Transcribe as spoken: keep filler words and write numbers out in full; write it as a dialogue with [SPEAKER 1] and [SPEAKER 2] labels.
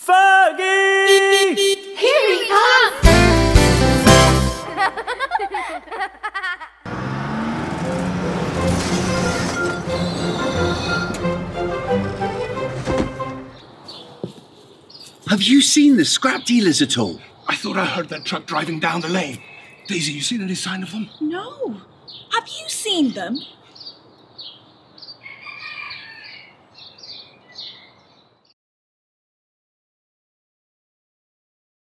[SPEAKER 1] Fergie!
[SPEAKER 2] Here he comes!
[SPEAKER 3] Have you seen the scrap dealers at all?
[SPEAKER 4] I thought I heard that truck driving down the lane. Daisy, you seen any sign of them?
[SPEAKER 5] No. Have you seen them?